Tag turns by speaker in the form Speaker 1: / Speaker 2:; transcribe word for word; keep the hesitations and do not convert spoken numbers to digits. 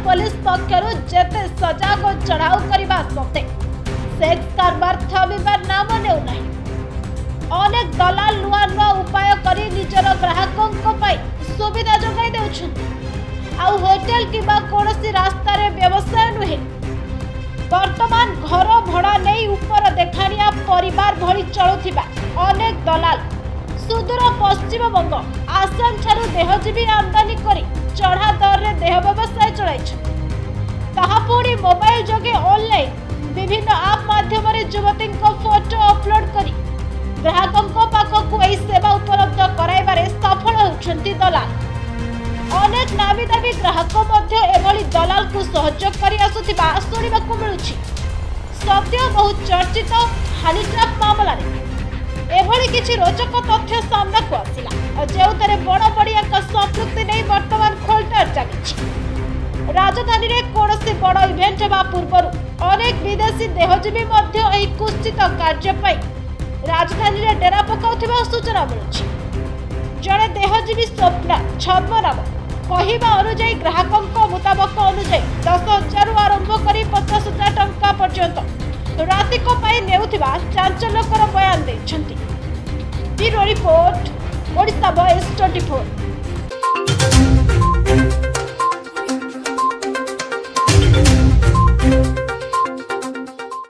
Speaker 1: Police पक्षर जेते सजाग और चढ़ाऊ करने सत्ते सेक्स कारबार थमिबार नाम नेउना। अनेक दलाल नुआ नुआ उपाय करी निजर ग्राहकों सुविधा जोगाई देउछन। आउ होटेल किबा कोनोसी रास्ता रे व्यवसाय नुहे वर्तमान घर भड़ा नहीं ऊपर देखाणिया परिवार भली चलुथिबा अनेक दलाल सुदूर पश्चिम बंग आसाम ठारू देहजीवी आमदानी करी चढ़ा दर रे देह व्यवसाय चलाइछन। ताहा पुणी मोबाइल जोगे ऑनलाइन विभिन्न आप माध्यम युवती फोटो अपलोड करी ग्राहकों पाखक यह सेवा उपलब्ध कराइबारे सफल होउछंती दलाल। अनेक नामी दाबी ग्राहक एभली दलाल को सहयोग कर आसुथिबा सुनिबाकु मिलुछि। सद्य बहुत चर्चित हानी ट्राप मामला एभली किछि रोचक तथ्य सामना को आसिला जेउतरे बड़ बड़िया संपृक्ति नहीं वर्तमान खोलतार चलिछि। राजधानी रे कोनोसी बड़ इवेंट हेबा पूर्वरु अनेक विदेशी देहजीवी मध्य एही कुश्चित कार्य पई राजधानी रे डेरा पकाउथिबा सूचना मिलुछि। जड़े देहजीवी स्वप्ना छद्म नाम कहवा अनुजाई ग्राहकों मुताबक अनुजाई दस हजार आरंभ कर पचास हजार टंका पर्यंत रातिक नेउथिबा चांचल्यकर बयान देइछंती। Bureau report Odisha voice twenty four.